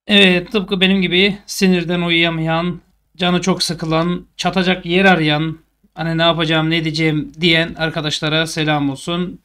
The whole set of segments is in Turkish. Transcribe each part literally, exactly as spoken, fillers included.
Evet, tıpkı benim gibi sinirden uyuyamayan, canı çok sıkılan, çatacak yer arayan, hani ne yapacağım, ne diyeceğim diyen arkadaşlara selam olsun.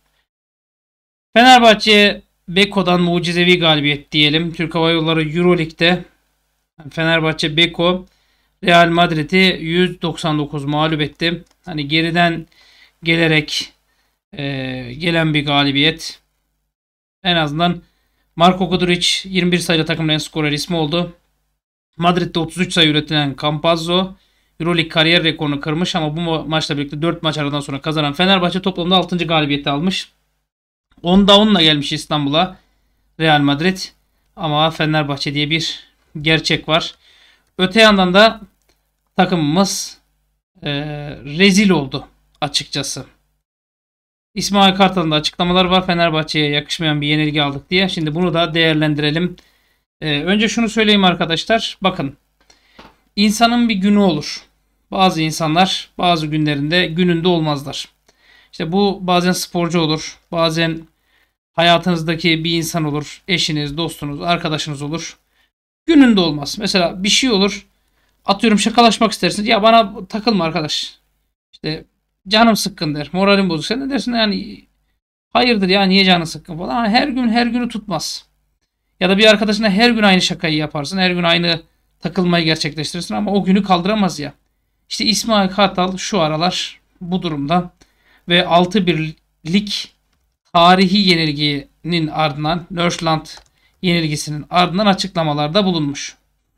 Fenerbahçe Beko'dan mucizevi galibiyet diyelim. Türk Hava Yolları Euroleague'de Fenerbahçe Beko Real Madrid'i yüz doksan dokuz mağlup etti. Hani geriden gelerek e, gelen bir galibiyet. En azından Marko Guduric yirmi bir sayılı takımın en skorer ismi oldu. Madrid'de otuz üç sayı üretilen Campazzo Euroleague kariyer rekorunu kırmış ama bu maçla birlikte dört maç aradan sonra kazanan Fenerbahçe toplamda altıncı galibiyeti almış. Onda onla gelmiş İstanbul'a Real Madrid. Ama Fenerbahçe diye bir gerçek var. Öte yandan da takımımız e, rezil oldu açıkçası. İsmail Kartal'ın da açıklamalar var. Fenerbahçe'ye yakışmayan bir yenilgi aldık diye. Şimdi bunu da değerlendirelim. E, önce şunu söyleyeyim arkadaşlar. Bakın. İnsanın bir günü olur. Bazı insanlar bazı günlerinde gününde olmazlar. İşte bu bazen sporcu olur. Bazen hayatınızdaki bir insan olur. Eşiniz, dostunuz, arkadaşınız olur. Gününde olmaz. Mesela bir şey olur. Atıyorum şakalaşmak istersin. Ya bana takılma arkadaş. İşte canım sıkkın der. Moralim bozuk. Sen ne dersin yani hayırdır ya niye canın sıkkın falan. Ama her gün her günü tutmaz. Ya da bir arkadaşına her gün aynı şakayı yaparsın. Her gün aynı takılmayı gerçekleştirirsin ama o günü kaldıramaz ya. İşte İsmail Kartal şu aralar bu durumda ve altı birlik tarihi yenilginin ardından Nörsland yenilgisinin ardından açıklamalarda bulunmuş.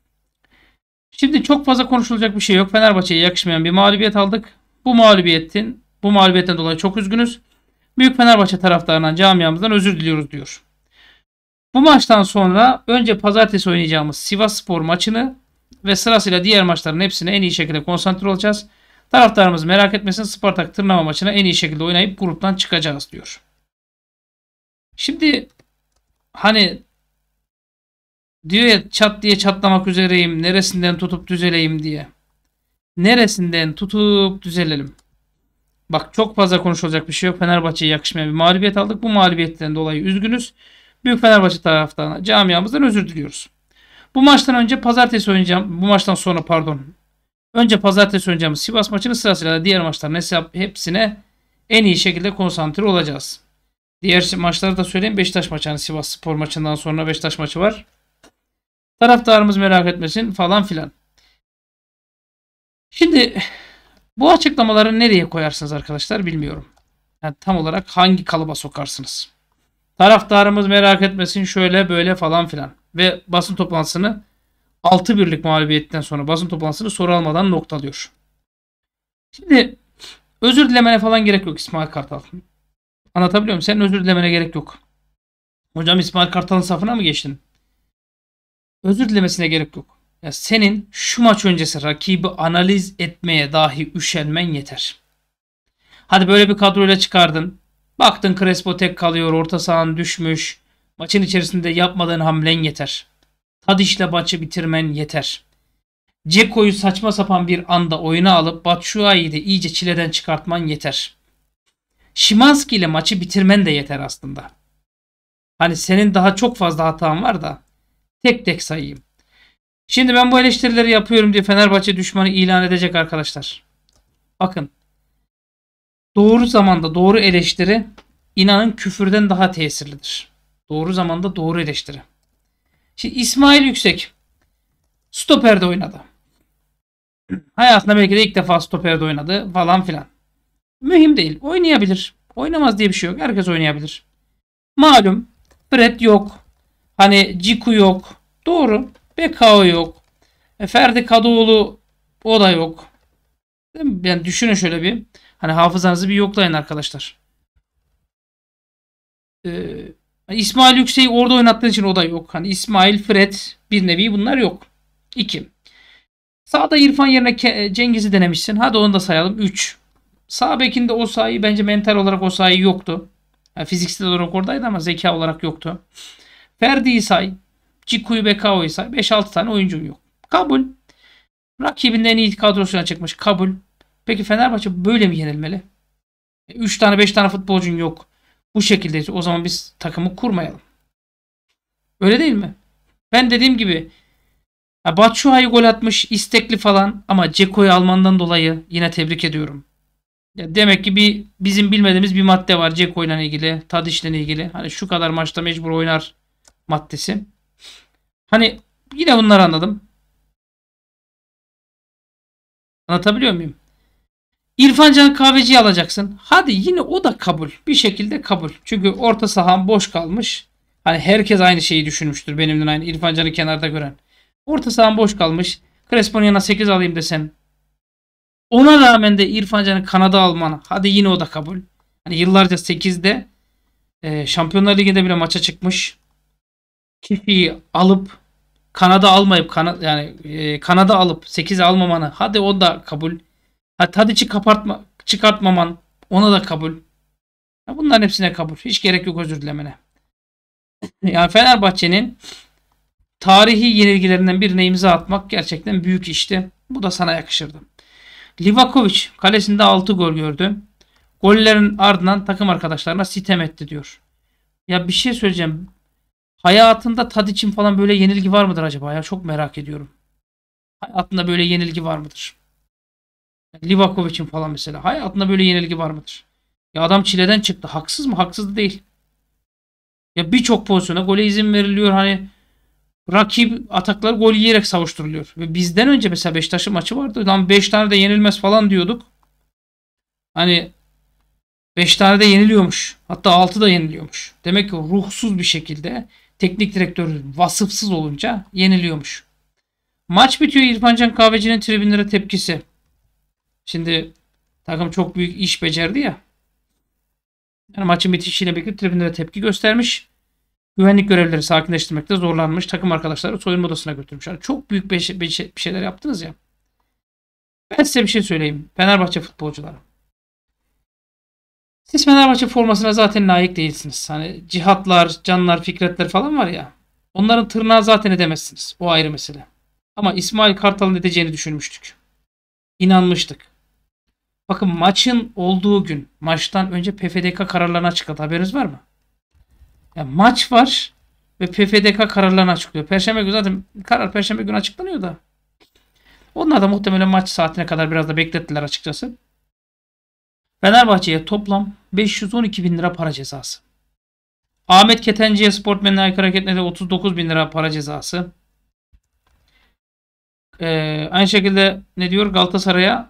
Şimdi çok fazla konuşulacak bir şey yok. Fenerbahçe'ye yakışmayan bir mağlubiyet aldık. Bu mağlubiyetin bu mağlubiyetten dolayı çok üzgünüz. Büyük Fenerbahçe taraftarından camiamızdan özür diliyoruz diyor. Bu maçtan sonra önce pazartesi oynayacağımız Sivasspor maçını ve sırasıyla diğer maçların hepsine en iyi şekilde konsantre olacağız. Taraftarımız merak etmesin, Spartak Tırnava maçına en iyi şekilde oynayıp gruptan çıkacağız diyor. Şimdi hani diyor ya çat diye çatlamak üzereyim, neresinden tutup düzeleyim diye. Neresinden tutup düzelelim? Bak çok fazla konuşulacak bir şey yok. Fenerbahçe'ye yakışmayan bir mağlubiyet aldık. Bu mağlubiyetten dolayı üzgünüz. Büyük Fenerbahçe taraftarına, camiamızdan özür diliyoruz. Bu maçtan önce pazartesi oynayacağım. Bu maçtan sonra pardon. Önce pazartesi oynayacağımız Sivas maçını sırasıyla da diğer maçların hesap hepsine en iyi şekilde konsantre olacağız. Diğer maçları da söyleyeyim. Beşiktaş maçı hani Sivas Spor maçından sonra Beşiktaş maçı var. Taraftarımız merak etmesin falan filan. Şimdi bu açıklamaları nereye koyarsınız arkadaşlar bilmiyorum. Yani tam olarak hangi kalıba sokarsınız? Taraftarımız merak etmesin şöyle böyle falan filan. Ve basın toplantısını altı birlik mağlubiyetten sonra basın toplantısını soru almadan noktalıyor. Şimdi özür dilemene falan gerek yok İsmail Kartal. Anlatabiliyor muyum? Senin özür dilemene gerek yok. Hocam İsmail Kartal'ın safına mı geçtin? Özür dilemesine gerek yok. Ya senin şu maç öncesi rakibi analiz etmeye dahi üşenmen yeter. Hadi böyle bir kadroyla çıkardın. Baktın Crespo tek kalıyor. Orta sahan düşmüş. Maçın içerisinde yapmadığın hamlen yeter. Tadiş'le maçı bitirmen yeter. Ceko'yu saçma sapan bir anda oyuna alıp Batshuayi'yi de iyice çileden çıkartman yeter. Szymański ile maçı bitirmen de yeter aslında. Hani senin daha çok fazla hatan var da tek tek sayayım. Şimdi ben bu eleştirileri yapıyorum diye Fenerbahçe düşmanı ilan edecek arkadaşlar. Bakın. Doğru zamanda doğru eleştiri inanın küfürden daha tesirlidir. Doğru zamanda doğru eleştiri. Şimdi İsmail Yüksek stoperde oynadı. Hayatında belki de ilk defa stoperde oynadı falan filan. Mühim değil. Oynayabilir. Oynamaz diye bir şey yok. Herkes oynayabilir. Malum Fred yok. Hani Ciku yok. Doğru. Bekao yok. E, Ferdi Kadıoğlu o da yok. Yani düşünün şöyle bir. Hani hafızanızı bir yoklayın arkadaşlar. Ee, İsmail Yüksek'i orada oynattığın için o da yok. Hani İsmail, Fred bir nevi bunlar yok. iki. Sağda İrfan yerine Cengiz'i denemişsin. Hadi onu da sayalım. üç. Sağ bekinde Osayi bence mental olarak Osayi yoktu. Yani fiziksel olarak oradaydı ama zeka olarak yoktu. Ferdi'yi say. Ciku'yu Bekao'yu say. beş altı tane oyuncun yok. Kabul. Rakibinin en iyi kadrosuna çıkmış. Kabul. Peki Fenerbahçe böyle mi yenilmeli? üç tane beş tane futbolcun yok. Bu şekilde o zaman biz takımı kurmayalım. Öyle değil mi? Ben dediğim gibi ya Batshuayi gol atmış, istekli falan ama Ceko'yu almandan dolayı yine tebrik ediyorum. Ya demek ki bir bizim bilmediğimiz bir madde var Ceko ile ilgili, Tadic ile ilgili. Hani şu kadar maçta mecbur oynar maddesi. Hani yine bunları anladım. Anlatabiliyor muyum? İrfan Can Kahveci'yi alacaksın. Hadi yine o da kabul. Bir şekilde kabul. Çünkü orta sahan boş kalmış. Hani herkes aynı şeyi düşünmüştür. Benimle aynı. İrfan Can'ı kenarda gören. Orta sahan boş kalmış. Crespo'nun yanına sekiz alayım desen. Ona rağmen de İrfan Can'ı kanada alman. Hadi yine o da kabul. Hani yıllarca sekizde e, Şampiyonlar Ligi'nde bile maça çıkmış. Kifi'yi alıp Kanada almayıp kana, yani e, Kanada alıp sekize almamanı. Hadi o da kabul. Hadi Tadic'i kapartma, çıkartmaman. Ona da kabul. Ya bunların hepsine kabul. Hiç gerek yok özür dilemene. Yani Fenerbahçe'nin tarihi yenilgilerinden birine imza atmak gerçekten büyük işti. Bu da sana yakışırdı. Livakovic kalesinde altı gol gördü. Gollerin ardından takım arkadaşlarına sitem etti diyor. Ya bir şey söyleyeceğim. Hayatında Tadic'in falan böyle yenilgi var mıdır acaba? Ya çok merak ediyorum. Hayatında böyle yenilgi var mıdır? Livakovic'in falan mesela. Hayatında böyle yenilgi var mıdır? Ya adam çileden çıktı. Haksız mı? Haksız da değil. Ya birçok pozisyona gole izin veriliyor. Hani rakip ataklar gol yiyerek savuşturuluyor. Ve bizden önce mesela Beşiktaş'ın maçı vardı. Lan beş tane de yenilmez falan diyorduk. Hani beş tane de yeniliyormuş. Hatta altı da yeniliyormuş. Demek ki ruhsuz bir şekilde teknik direktör vasıfsız olunca yeniliyormuş. Maç bitiyor, İrfan Can Kahveci'nin tribünlere tepkisi. Şimdi takım çok büyük iş becerdi ya. Yani maçın bitişiyle birlikte tribünlere tepki göstermiş. Güvenlik görevlileri sakinleştirmekte zorlanmış. Takım arkadaşları soyunma odasına götürmüş. Yani çok büyük bir, bir şeyler yaptınız ya. Ben size bir şey söyleyeyim. Fenerbahçe futbolcuları. Siz Fenerbahçe formasına zaten layık değilsiniz. Hani cihatlar, canlar, fikretler falan var ya. Onların tırnağı zaten edemezsiniz. O ayrı mesele. Ama İsmail Kartal'ın edeceğini düşünmüştük. İnanmıştık. Bakın maçın olduğu gün maçtan önce P F D K kararlarını açıkladı. Haberiniz var mı? Ya maç var ve P F D K kararlarını açıklıyor. Perşembe günü zaten karar Perşembe günü açıklanıyor da. Onlar da muhtemelen maç saatine kadar biraz da beklettiler açıkçası. Fenerbahçe'ye toplam beş yüz on iki bin lira para cezası. Ahmet Ketenci'ye sportmenine aykırı hareketlerine otuz dokuz bin lira para cezası. Ee, aynı şekilde ne diyor Galatasaray'a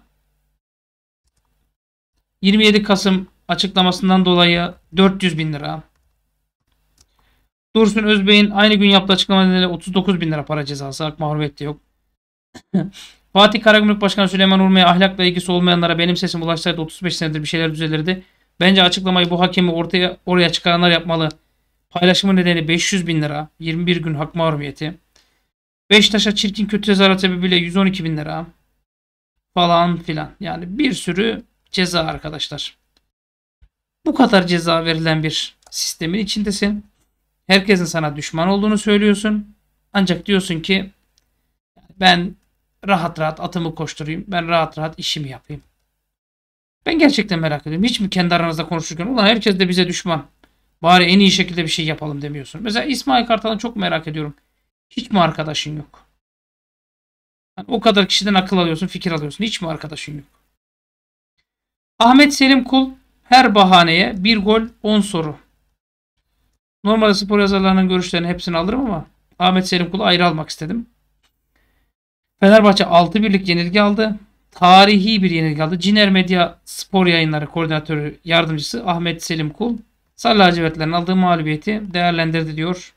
yirmi yedi Kasım açıklamasından dolayı dört yüz bin lira. Dursun Özbey'in aynı gün yaptığı açıklama nedeniyle otuz dokuz bin lira para cezası. Hak mahrumiyeti yok. Fatih Karagümrük Başkanı Süleyman Urma'ya ahlakla ilgisi olmayanlara benim sesim ulaşsaydı otuz beş senedir bir şeyler düzelirdi. Bence açıklamayı bu hakemi ortaya oraya çıkaranlar yapmalı. Paylaşımı nedeni beş yüz bin lira. yirmi bir gün hak mahrumiyeti. Beşiktaş'a çirkin kötü tezahürat sebebiyle yüz on iki bin lira. Falan filan. Yani bir sürü ceza arkadaşlar. Bu kadar ceza verilen bir sistemin içindesin. Herkesin sana düşman olduğunu söylüyorsun. Ancak diyorsun ki ben rahat rahat atımı koşturayım. Ben rahat rahat işimi yapayım. Ben gerçekten merak ediyorum. Hiç mi kendi aranızda konuşurken ulan herkes de bize düşman. Bari en iyi şekilde bir şey yapalım demiyorsun. Mesela İsmail Kartal'ı çok merak ediyorum. Hiç mi arkadaşın yok? Yani o kadar kişiden akıl alıyorsun, fikir alıyorsun. Hiç mi arkadaşın yok? Ahmet Selim Kul her bahaneye bir gol on soru. Normalde spor yazarlarının görüşlerini hepsini alırım ama Ahmet Selim Kul'u ayrı almak istedim. Fenerbahçe altı birlik yenilgi aldı. Tarihi bir yenilgi aldı. Ciner Medya Spor Yayınları Koordinatörü Yardımcısı Ahmet Selim Kul Sarı lacivertlerin aldığı mağlubiyeti değerlendirdi diyor.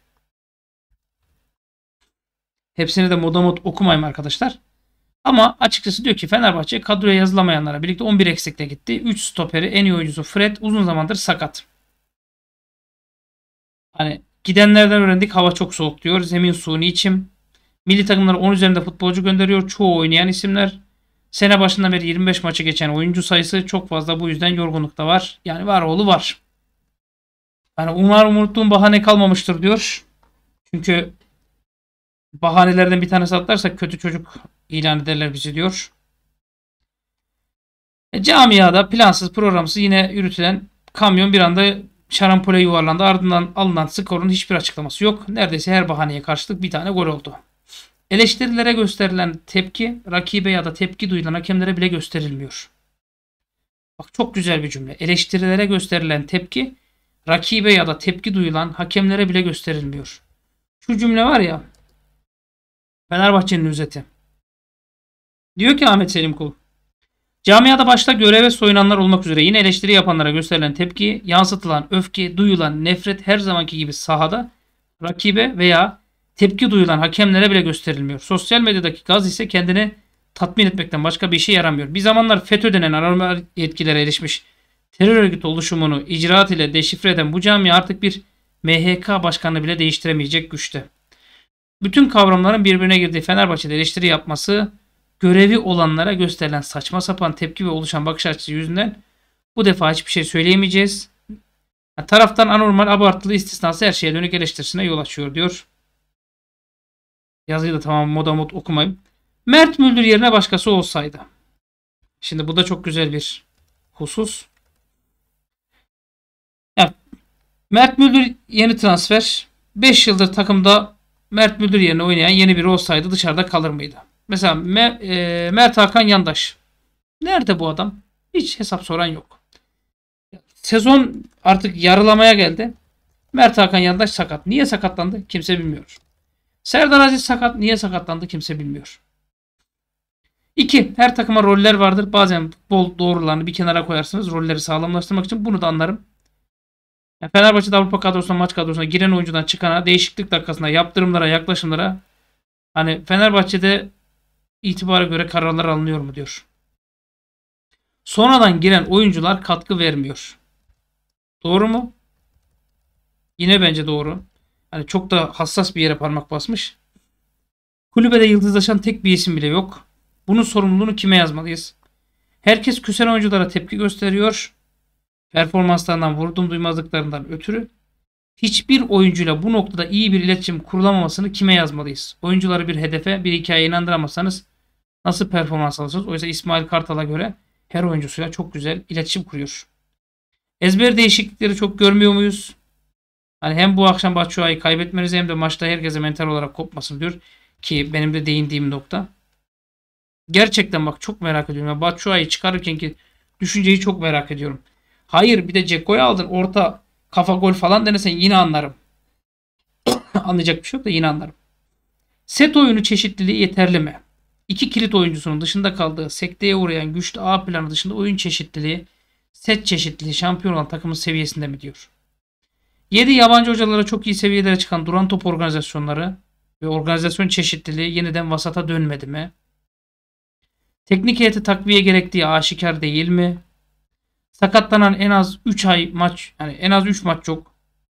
Hepsini de moda mod okumayayım arkadaşlar. Ama açıkçası diyor ki Fenerbahçe kadroya yazılamayanlara birlikte on bir eksikle gitti. üç stoperi en iyi oyuncusu Fred uzun zamandır sakat. Hani gidenlerden öğrendik hava çok soğuk diyor. Zemin suni içim. Milli takımlara on üzerinde futbolcu gönderiyor. Çoğu oynayan isimler. Sene başından beri yirmi beş maçı geçen oyuncu sayısı çok fazla. Bu yüzden yorgunluk da var. Yani var oğlu var. Yani umarım unuttuğum bahane kalmamıştır diyor. Çünkü bahanelerden bir tanesi atlarsak kötü çocuk ilan ederler bizi diyor. E, camiada plansız programsız yine yürütülen kamyon bir anda şarampole yuvarlandı. Ardından alınan skorun hiçbir açıklaması yok. Neredeyse her bahaneye karşılık bir tane gol oldu. Eleştirilere gösterilen tepki rakibe ya da tepki duyulan hakemlere bile gösterilmiyor. Bak çok güzel bir cümle. Eleştirilere gösterilen tepki rakibe ya da tepki duyulan hakemlere bile gösterilmiyor. Şu cümle var ya, Fenerbahçe'nin özeti. Diyor ki Ahmet Selim Kul, camiada başta göreve soyunanlar olmak üzere yine eleştiri yapanlara gösterilen tepki, yansıtılan öfke, duyulan nefret her zamanki gibi sahada rakibe veya tepki duyulan hakemlere bile gösterilmiyor. Sosyal medyadaki gaz ise kendini tatmin etmekten başka bir işe yaramıyor. Bir zamanlar FETÖ denen anormal yetkilere erişmiş terör örgütü oluşumunu icraat ile deşifre eden bu camia artık bir M H K başkanını bile değiştiremeyecek güçte. Bütün kavramların birbirine girdiği Fenerbahçe'de eleştiri yapması, görevi olanlara gösterilen saçma sapan tepki ve oluşan bakış açısı yüzünden bu defa hiçbir şey söyleyemeyeceğiz. Yani taraftan anormal, abartılı, istisnası her şeye dönük eleştirisine yol açıyor diyor. Yazıyı da tamam moda mod okumayayım. Mert Müldür yerine başkası olsaydı. Şimdi bu da çok güzel bir husus. Yani Mert Müldür yeni transfer. beş yıldır takımda Mert Müldür yerine oynayan yeni biri olsaydı dışarıda kalır mıydı? Mesela Me- e, Mert Hakan Yandaş. Nerede bu adam? Hiç hesap soran yok. Sezon artık yarılamaya geldi. Mert Hakan Yandaş sakat. Niye sakatlandı? Kimse bilmiyor. Serdar Aziz sakat. Niye sakatlandı? Kimse bilmiyor. İki. Her takıma roller vardır. Bazen futbol doğrularını bir kenara koyarsınız. Rolleri sağlamlaştırmak için bunu da anlarım. Yani Fenerbahçe'de Avrupa kadrosuna, maç kadrosuna giren oyuncudan çıkana, değişiklik dakikasında yaptırımlara, yaklaşımlara, hani Fenerbahçe'de itibara göre kararlar alınıyor mu diyor. Sonradan giren oyuncular katkı vermiyor. Doğru mu? Yine bence doğru. Hani çok da hassas bir yere parmak basmış. Kulübede yıldızlaşan tek bir isim bile yok. Bunun sorumluluğunu kime yazmalıyız? Herkes küsen oyunculara tepki gösteriyor. Performanslarından, vurdum duymazlıklarından ötürü. Hiçbir oyuncuyla bu noktada iyi bir iletişim kurulamamasını kime yazmalıyız? Oyuncuları bir hedefe, bir hikayeye inandıramazsanız nasıl performans alırsınız? Oysa İsmail Kartal'a göre her oyuncusuyla çok güzel iletişim kuruyor. Ezber değişiklikleri çok görmüyor muyuz? Hani hem bu akşam Batshuayi'yi kaybetmeniz hem de maçta herkese mental olarak kopmasın diyor. Ki benim de değindiğim nokta. Gerçekten bak çok merak ediyorum. Ya Batshuayi'yi çıkarırken ki düşünceyi çok merak ediyorum. Hayır bir de Ceko'yu aldın. Orta kafa gol falan denesen yine anlarım. Anlayacak bir şey yok da yine anlarım. Set oyunu çeşitliliği yeterli mi? İki kilit oyuncusunun dışında kaldığı sekteye uğrayan güçlü A planı dışında oyun çeşitliliği, set çeşitliliği şampiyon olan takımın seviyesinde mi diyor. yedi yabancı hocalara çok iyi seviyelere çıkan duran top organizasyonları ve organizasyon çeşitliliği yeniden vasata dönmedi mi? Teknik heyeti takviye gerektiği aşikar değil mi? Sakatlanan en az üç ay maç, yani en az üç maç yok.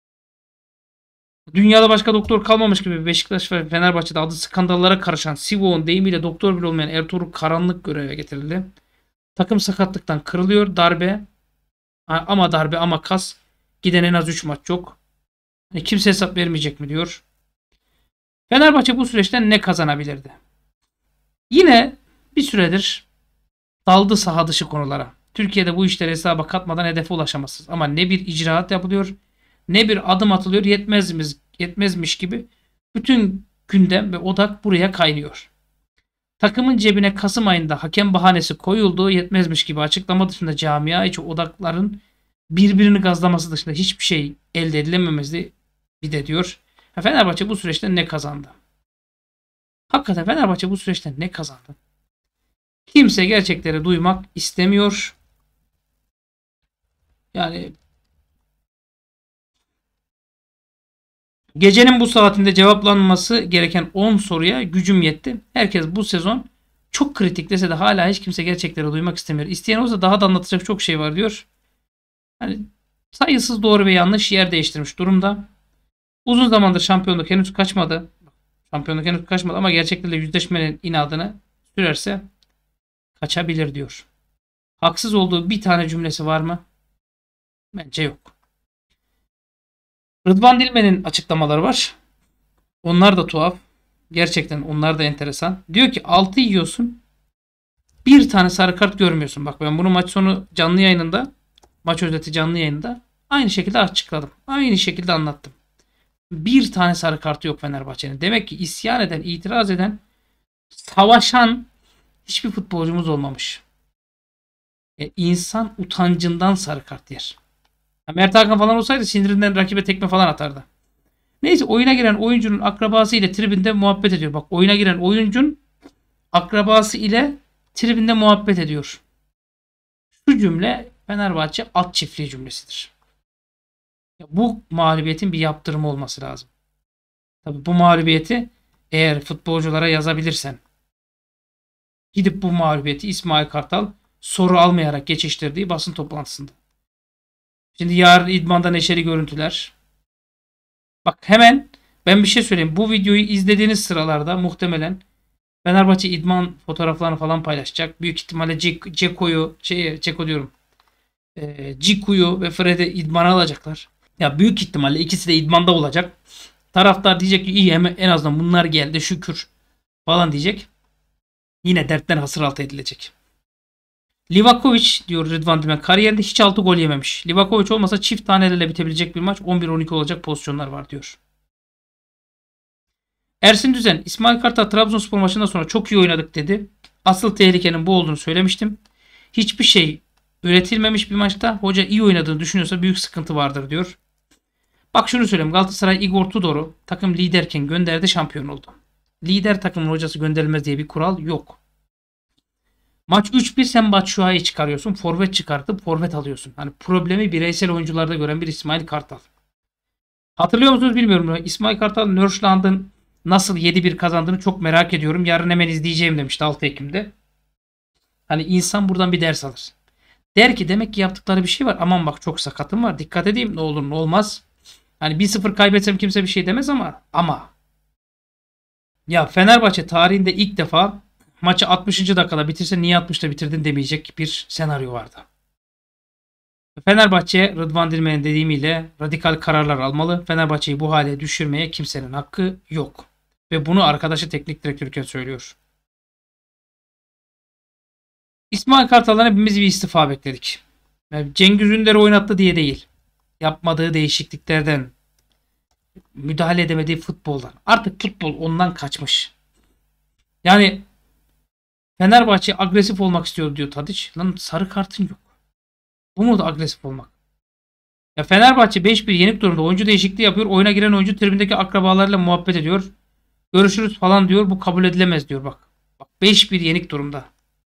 Dünyada başka doktor kalmamış gibi Beşiktaş ve Fenerbahçe'de adı skandallara karışan Sivok'un deyimiyle doktor bile olmayan Ertuğrul Karanlık göreve getirildi. Takım sakatlıktan kırılıyor. Darbe ama darbe ama kas. Giden en az üç maç yok. Yani kimse hesap vermeyecek mi diyor. Fenerbahçe bu süreçten ne kazanabilirdi? Yine bir süredir daldı saha dışı konulara. Türkiye'de bu işleri hesaba katmadan hedefe ulaşamazsınız. Ama ne bir icraat yapılıyor, ne bir adım atılıyor, yetmezmiş, yetmezmiş gibi bütün gündem ve odak buraya kaynıyor. Takımın cebine Kasım ayında hakem bahanesi koyulduğu yetmezmiş gibi açıklama dışında camia içi odakların birbirini gazlaması dışında hiçbir şey elde edilememesi bir de diyor. Fenerbahçe bu süreçten ne kazandı? Hakikaten Fenerbahçe bu süreçten ne kazandı? Kimse gerçekleri duymak istemiyor. Yani gecenin bu saatinde cevaplanması gereken on soruya gücüm yetti. Herkes bu sezon çok kritik dese de hala hiç kimse gerçekleri duymak istemiyor. İsteyen olsa daha da anlatacak çok şey var diyor. Hani sayısız doğru ve yanlış yer değiştirmiş durumda. Uzun zamandır şampiyonluk henüz kaçmadı. Şampiyonluk henüz kaçmadı ama gerçeklerle yüzleşmenin inadını sürerse kaçabilir diyor. Haksız olduğu bir tane cümlesi var mı? Bence yok. Rıdvan Dilmen'in açıklamaları var. Onlar da tuhaf. Gerçekten onlar da enteresan. Diyor ki altı yiyorsun. Bir tane sarı kart görmüyorsun. Bak ben bunu maç sonu canlı yayınında, maç özeti canlı yayında Aynı şekilde açıkladım. Aynı şekilde anlattım. Bir tane sarı kartı yok Fenerbahçe'nin. Demek ki isyan eden, itiraz eden, savaşan hiçbir futbolcumuz olmamış. E, insan utancından sarı kart yer. Ya Mert Hakan falan olsaydı sinirinden rakibe tekme falan atardı. Neyse, oyuna giren oyuncunun akrabası ile tribünde muhabbet ediyor. Bak, oyuna giren oyuncunun akrabası ile tribünde muhabbet ediyor. Şu cümle Fenerbahçe at çiftliği cümlesidir. Bu mağlubiyetin bir yaptırımı olması lazım. Tabii bu mağlubiyeti eğer futbolculara yazabilirsen, gidip bu mağlubiyeti İsmail Kartal soru almayarak geçiştirdiği basın toplantısında. Şimdi yarın idmanda neşeli görüntüler. Bak, hemen ben bir şey söyleyeyim. Bu videoyu izlediğiniz sıralarda muhtemelen Fenerbahçe idman fotoğraflarını falan paylaşacak. Büyük ihtimalle Ceko'yu, şey, Ceko diyorum. E, Ciku'yu ve Fred'i idmana alacaklar. Ya büyük ihtimalle ikisi de idmanda olacak. Taraftar diyecek ki iyi, hemen en azından bunlar geldi şükür falan diyecek. Yine dertten hasır altı edilecek. Livakovic diyor Rıdvan Dilmen, kariyerinde hiç altı gol yememiş. Livakovic olmasa çift tanelerle bitebilecek bir maç, on bir on iki olacak pozisyonlar var diyor. Ersin Düzen, İsmail Kartal Trabzonspor maçından sonra çok iyi oynadık dedi. Asıl tehlikenin bu olduğunu söylemiştim. Hiçbir şey üretilmemiş bir maçta. Hoca iyi oynadığını düşünüyorsa büyük sıkıntı vardır diyor. Bak şunu söyleyeyim. Galatasaray Igor Tudor'u takım liderken gönderdi, şampiyon oldu. Lider takımın hocası gönderilmez diye bir kural yok. Maç üç bir, sen Batshuayi'yi çıkarıyorsun. Forvet çıkartıp forvet alıyorsun. Hani problemi bireysel oyuncularda gören bir İsmail Kartal. Hatırlıyor musunuz bilmiyorum. İsmail Kartal Nörşland'ın nasıl yedi bir kazandığını çok merak ediyorum. Yarın hemen izleyeceğim demişti altı Ekim'de. Hani insan buradan bir ders alır. Der ki demek ki yaptıkları bir şey var. Aman bak, çok sakatım var. Dikkat edeyim, ne olur ne olmaz. Hani bir sıfır kaybetsem kimse bir şey demez ama ama ya Fenerbahçe tarihinde ilk defa maçı altmışıncı dakikada bitirse niye altmışta bitirdin demeyecek bir senaryo vardı. Fenerbahçe, Rıdvan Dilmen'in dediğimiyle radikal kararlar almalı. Fenerbahçe'yi bu hale düşürmeye kimsenin hakkı yok. Ve bunu arkadaşı teknik direktörken söylüyor. İsmail Kartal'dan hepimiz bir istifa bekledik. Yani Cengiz Ünder'i oynattı diye değil. Yapmadığı değişikliklerden, müdahale edemediği futboldan. Artık futbol ondan kaçmış. Yani Fenerbahçe agresif olmak istiyor diyor Tadiç. Lan sarı kartın yok. Bu mu da agresif olmak? Ya Fenerbahçe beş bir yenik durumda. Oyuncu değişikliği yapıyor. Oyuna giren oyuncu tribündeki akrabalarıyla muhabbet ediyor. Görüşürüz falan diyor. Bu kabul edilemez diyor bak. Bak, beş bir yenik durumda.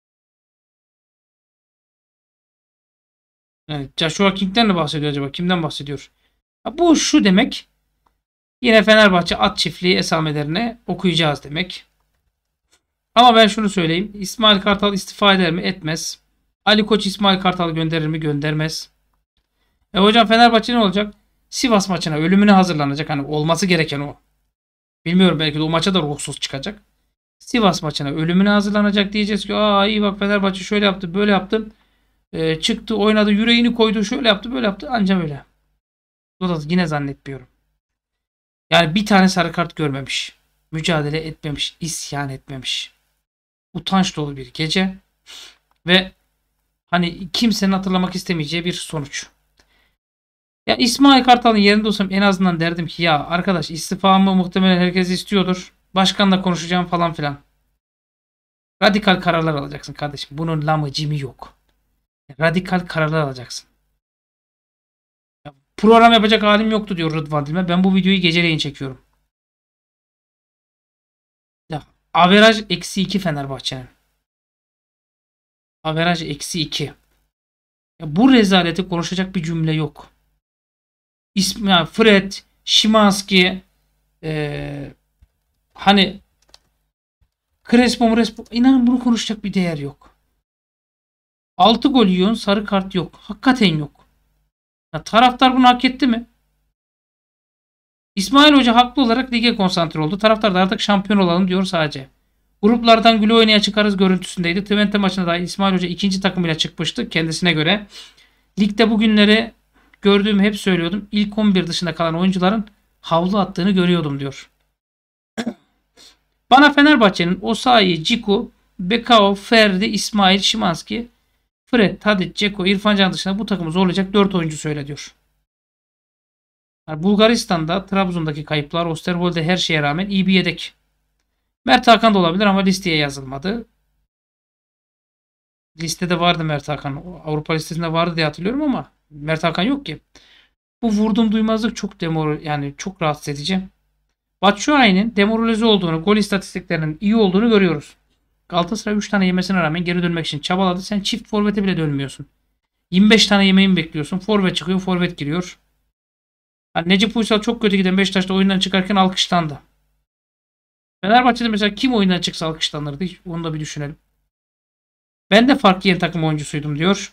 Yani Joshua King'den mi bahsediyor acaba? Kimden bahsediyor? Ya bu şu demek. Yine Fenerbahçe at çiftliği esamelerini okuyacağız demek. Ama ben şunu söyleyeyim. İsmail Kartal istifa eder mi? Etmez. Ali Koç İsmail Kartal gönderir mi? Göndermez. E hocam, Fenerbahçe ne olacak? Sivas maçına ölümüne hazırlanacak. Hani olması gereken o. Bilmiyorum, belki de o maça da ruhsuz çıkacak. Sivas maçına ölümüne hazırlanacak, diyeceğiz ki aa iyi bak Fenerbahçe şöyle yaptı böyle yaptı. E, çıktı oynadı, yüreğini koydu, şöyle yaptı böyle yaptı, anca böyle. O da yine zannetmiyorum. Yani bir tane sarı kart görmemiş. Mücadele etmemiş. İsyan etmemiş. Utanç dolu bir gece. Ve hani kimsenin hatırlamak istemeyeceği bir sonuç. Ya İsmail Kartal'ın yerinde olsam en azından derdim ki ya arkadaş, istifamı muhtemelen herkes istiyordur. Başkanla konuşacağım falan filan. Radikal kararlar alacaksın kardeşim. Bunun lamı cimi yok. Radikal kararlar alacaksın. Ya, program yapacak halim yoktu diyor Rıdvan Dilmen. Ben bu videoyu geceleyin çekiyorum. Ya averaj eksi iki Fenerbahçe'nin. Averaj eksi iki. Ya, bu rezaleti konuşacak bir cümle yok. İsmi, yani Fred, Szymański, ee, hani Crespo, Crespo, inanın bunu konuşacak bir değer yok. altı gol yiyorsun, sarı kart yok. Hakikaten yok. Ya, taraftar bunu hak etti mi? İsmail Hoca haklı olarak lige konsantre oldu. Taraftar da artık şampiyon olalım diyor sadece. Gruplardan güle oynaya çıkarız görüntüsündeydi. Twente maçına da İsmail Hoca ikinci takımıyla çıkmıştı kendisine göre. Ligde bugünleri gördüğümü hep söylüyordum. İlk on bir dışında kalan oyuncuların havlu attığını görüyordum diyor. Bana Fenerbahçe'nin Osayi, Ciku, Bekao, Ferdi, İsmail, Szymański, Fred, Tadic, Ceko, İrfan Can dışında bu takımı zorlayacak dört oyuncu söyle diyor. Yani Bulgaristan'da Trabzon'daki kayıplar, Osterwold'de her şeye rağmen iyi bir yedek. Mert Hakan da olabilir ama listeye yazılmadı. Listede vardı Mert Hakan. Avrupa listesinde vardı diye hatırlıyorum ama Mert Hakan yok ki. Bu vurdum duymazlık çok demor yani çok rahatsız edici. Batshuayi'nin demoralize olduğunu, gol istatistiklerinin iyi olduğunu görüyoruz. Galatasaray üç tane yemesine rağmen geri dönmek için çabaladı. Sen çift forvete bile dönmüyorsun. yirmi beş tane yemeği mi bekliyorsun? Forvet çıkıyor, forvet giriyor. Yani Necip Uysal çok kötü giden Beşiktaş'ta oyundan çıkarken alkışlandı. Fenerbahçe'de mesela kim oyundan çıksa alkışlanırdı. Onu da bir düşünelim. Ben de farklı yeni takım oyuncusuydum diyor.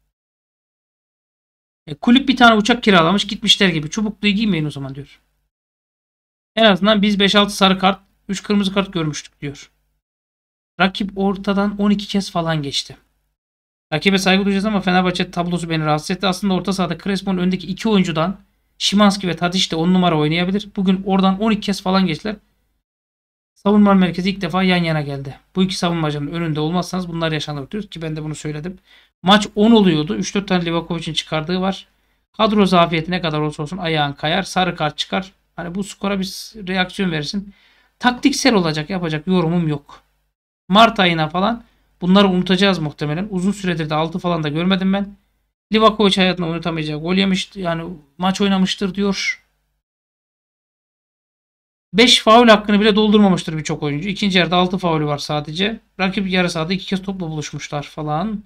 E, kulüp bir tane uçak kiralamış gitmişler gibi. Çubukluyu giymeyin o zaman diyor. En azından biz beş altı sarı kart, üç kırmızı kart görmüştük diyor. Rakip ortadan on iki kez falan geçti. Rakibe saygı duyacağız ama Fenerbahçe tablosu beni rahatsız etti. Aslında orta sahada Crespo'nun öndeki iki oyuncudan Szymański ve Tadić de on numara oynayabilir. Bugün oradan on iki kez falan geçtiler. Savunma merkezi ilk defa yan yana geldi. Bu iki savunmacının önünde olmazsanız bunlar yaşanır diyoruz ki ben de bunu söyledim. Maç on oluyordu. üç dört tane Livakovic'in çıkardığı var. Kadro zafiyeti ne kadar olsa olsun ayağın kayar. Sarı kart çıkar. Hani bu skora bir reaksiyon verirsin. Taktiksel olacak yapacak yorumum yok. Mart ayına falan bunları unutacağız muhtemelen. Uzun süredir de altı falan da görmedim ben. Livakovic hayatında unutamayacağı gol yemişti. Yani maç oynamıştır diyor. beş faul hakkını bile doldurmamıştır birçok oyuncu. İkinci yarıda altı faulü var sadece. Rakip yarı sahada iki kez topla buluşmuşlar falan.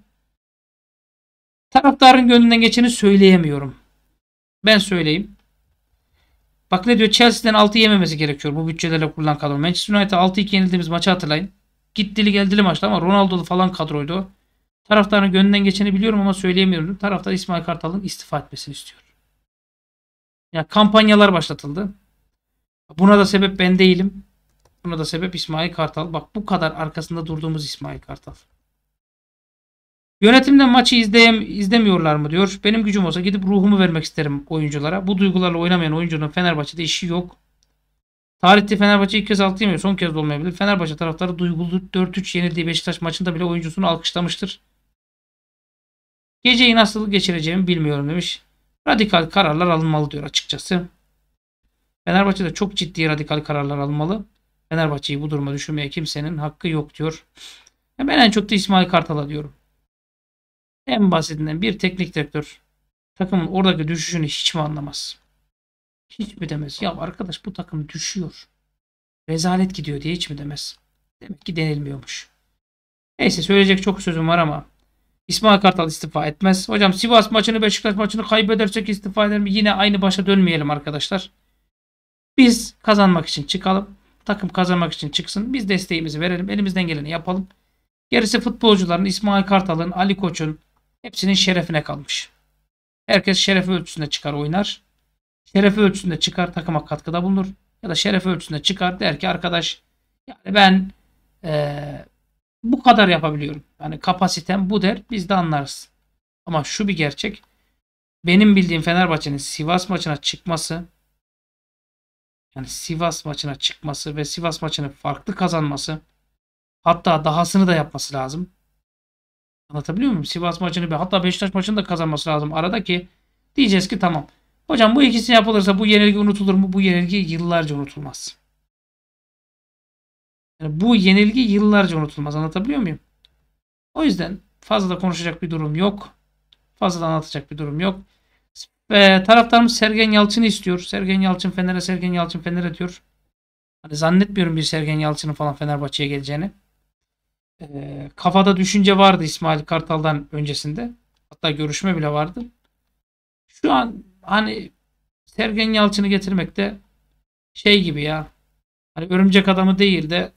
Taraftarın gönlünden geçeni söyleyemiyorum. Ben söyleyeyim. Bak ne diyor? Chelsea'den altı yememesi gerekiyor bu bütçelerle kurulan kadro. Manchester United altı iki yenildiğimiz maçı hatırlayın. Gittili geldili maçtı ama Ronaldo'lu falan kadroydu o. Taraftarın gönlünden geçeni biliyorum ama söyleyemiyorum. Taraftar İsmail Kartal'ın istifa etmesini istiyor. Ya kampanyalar başlatıldı. Buna da sebep ben değilim. Buna da sebep İsmail Kartal. Bak bu kadar arkasında durduğumuz İsmail Kartal. Yönetimden maçı izleyem izlemiyorlar mı diyor. Benim gücüm olsa gidip ruhumu vermek isterim oyunculara. Bu duygularla oynamayan oyuncunun Fenerbahçe'de işi yok. Tarihte Fenerbahçe ilk kez altı yemiyor. Son kez de olmayabilir. Fenerbahçe taraftarı duygulu dört üç yenildiği Beşiktaş maçında bile oyuncusunu alkışlamıştır. Geceyi nasıl geçireceğimi bilmiyorum demiş. Radikal kararlar alınmalı diyor açıkçası. Fenerbahçe'de çok ciddi radikal kararlar alınmalı. Fenerbahçe'yi bu duruma düşürmeye kimsenin hakkı yok diyor. Ben en çok da İsmail Kartal'a diyorum. En basitinden bir teknik direktör takımın oradaki düşüşünü hiç mi anlamaz? Hiç mi demez? Ya arkadaş bu takım düşüyor. Rezalet gidiyor diye hiç mi demez? Demek ki denilmiyormuş. Neyse söyleyecek çok sözüm var ama İsmail Kartal istifa etmez. Hocam Sivas maçını Beşiktaş maçını kaybedersek istifa eder mi? Yine aynı başa dönmeyelim arkadaşlar. Biz kazanmak için çıkalım. Takım kazanmak için çıksın. Biz desteğimizi verelim. Elimizden geleni yapalım. Gerisi futbolcuların, İsmail Kartal'ın, Ali Koç'un hepsinin şerefine kalmış. Herkes şerefi ölçüsünde çıkar oynar. Şerefi ölçüsünde çıkar takıma katkıda bulunur. Ya da şerefi ölçüsünde çıkar der ki arkadaş yani ben ee, bu kadar yapabiliyorum. Yani kapasitem bu der. Biz de anlarız. Ama şu bir gerçek. Benim bildiğim Fenerbahçe'nin Sivas maçına çıkması yani Sivas maçına çıkması ve Sivas maçını farklı kazanması hatta dahasını da yapması lazım. Anlatabiliyor muyum? Sivas maçını hatta Beşiktaş maçını da kazanması lazım. Arada ki diyeceğiz ki tamam. Hocam bu ikisi yapılırsa bu yenilgi unutulur mu? Bu yenilgi yıllarca unutulmaz. Yani bu yenilgi yıllarca unutulmaz. Anlatabiliyor muyum? O yüzden fazla da konuşacak bir durum yok. Fazla da anlatacak bir durum yok. Ve taraftarımız Sergen Yalçın'ı istiyor. Sergen Yalçın Fener'e, Sergen Yalçın Fener'e diyor. Hani zannetmiyorum bir Sergen Yalçın'ın falan Fenerbahçe'ye geleceğini. Ee, kafada düşünce vardı İsmail Kartal'dan öncesinde. Hatta görüşme bile vardı. Şu an hani Sergen Yalçın'ı getirmek de şey gibi ya. Hani örümcek adamı değil de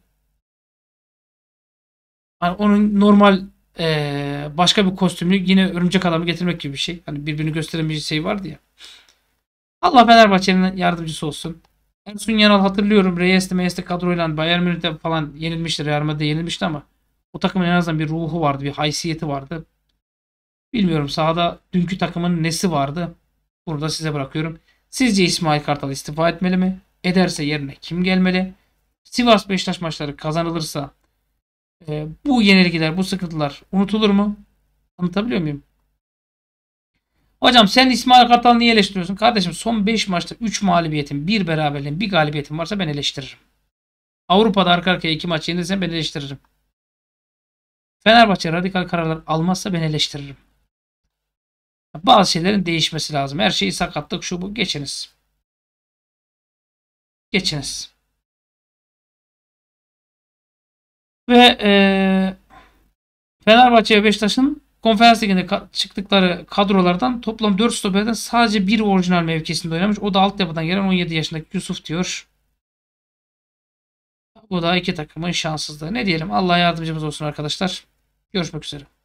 hani onun normal ee, başka bir kostümlü yine örümcek adamı getirmek gibi bir şey. Hani birbirini gösteren bir şey vardı ya. Allah Fenerbahçe'nin yardımcısı olsun. Ersun Yanal hatırlıyorum. Reyes'te Meyes'te kadroyla Bayern Münih'te falan yenilmişti. Real Madrid'de yenilmişti ama o takımın en azından bir ruhu vardı. Bir haysiyeti vardı. Bilmiyorum sahada dünkü takımın nesi vardı. Bunu da size bırakıyorum. Sizce İsmail Kartal istifa etmeli mi? Ederse yerine kim gelmeli? Sivas Beşiktaş maçları kazanılırsa e, bu yenilgiler, bu sıkıntılar unutulur mu? Anlatabiliyor muyum? Hocam sen İsmail Kartal niye eleştiriyorsun? Kardeşim son beş maçta üç mağlubiyetin, bir beraberliğin, bir galibiyetin varsa ben eleştiririm. Avrupa'da arka arkaya iki maç yenilirsen ben eleştiririm. Fenerbahçe radikal kararlar almazsa ben eleştiririm. Bazı şeylerin değişmesi lazım. Her şeyi sakatlık şu bu. Geçiniz. Geçiniz. Ve ee, Fenerbahçe ve Beşiktaş'ın Konferans Ligi'nde ka- çıktıkları kadrolardan toplam dört stoperden sadece bir orijinal mevkisinde oynamış. O da altyapıdan gelen on yedi yaşındaki Yusuf diyor. Bu da iki takımın şanssızlığı. Ne diyelim? Allah yardımcımız olsun arkadaşlar. Görüşmek üzere.